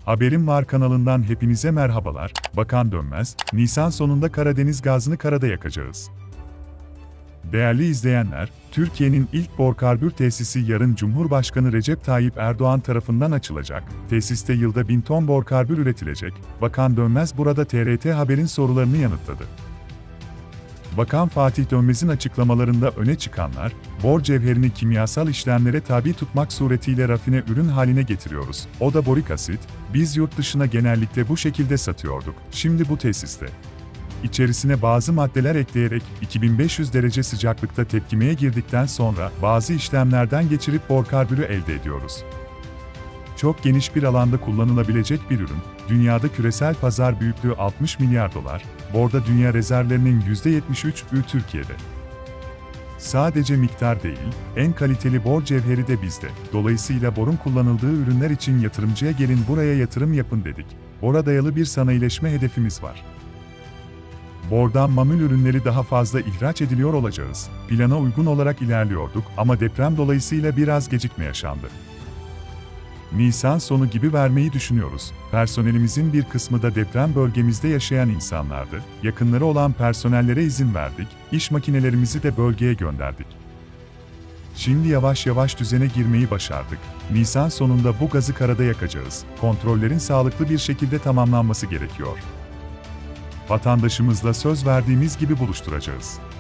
Haberim Var kanalından hepinize merhabalar. Bakan Dönmez, Nisan sonunda Karadeniz gazını karada yakacağız. Değerli izleyenler, Türkiye'nin ilk borkarbür tesisi yarın Cumhurbaşkanı Recep Tayyip Erdoğan tarafından açılacak. Tesiste yılda 1000 ton borkarbür üretilecek. Bakan Dönmez burada TRT Haber'in sorularını yanıtladı. Bakan Fatih Dönmez'in açıklamalarında öne çıkanlar, bor cevherini kimyasal işlemlere tabi tutmak suretiyle rafine ürün haline getiriyoruz. O da borik asit, biz yurt dışına genellikle bu şekilde satıyorduk. Şimdi bu tesiste İçerisine bazı maddeler ekleyerek 2500 derece sıcaklıkta tepkimeye girdikten sonra bazı işlemlerden geçirip borkarbürü elde ediyoruz. Çok geniş bir alanda kullanılabilecek bir ürün, dünyada küresel pazar büyüklüğü 60 milyar dolar, borda dünya rezervlerinin %73'ü Türkiye'de. Sadece miktar değil, en kaliteli bor cevheri de bizde. Dolayısıyla borun kullanıldığı ürünler için yatırımcıya gelin buraya yatırım yapın dedik. Bora dayalı bir sanayileşme hedefimiz var. Bordan mamul ürünleri daha fazla ihraç ediliyor olacağız. Plana uygun olarak ilerliyorduk ama deprem dolayısıyla biraz gecikme yaşandı. Nisan sonu gibi vermeyi düşünüyoruz. Personelimizin bir kısmı da deprem bölgemizde yaşayan insanlardı. Yakınları olan personellere izin verdik, iş makinelerimizi de bölgeye gönderdik. Şimdi yavaş yavaş düzene girmeyi başardık. Nisan sonunda bu gazı karada yakacağız. Kontrollerin sağlıklı bir şekilde tamamlanması gerekiyor. Vatandaşımızla söz verdiğimiz gibi buluşturacağız.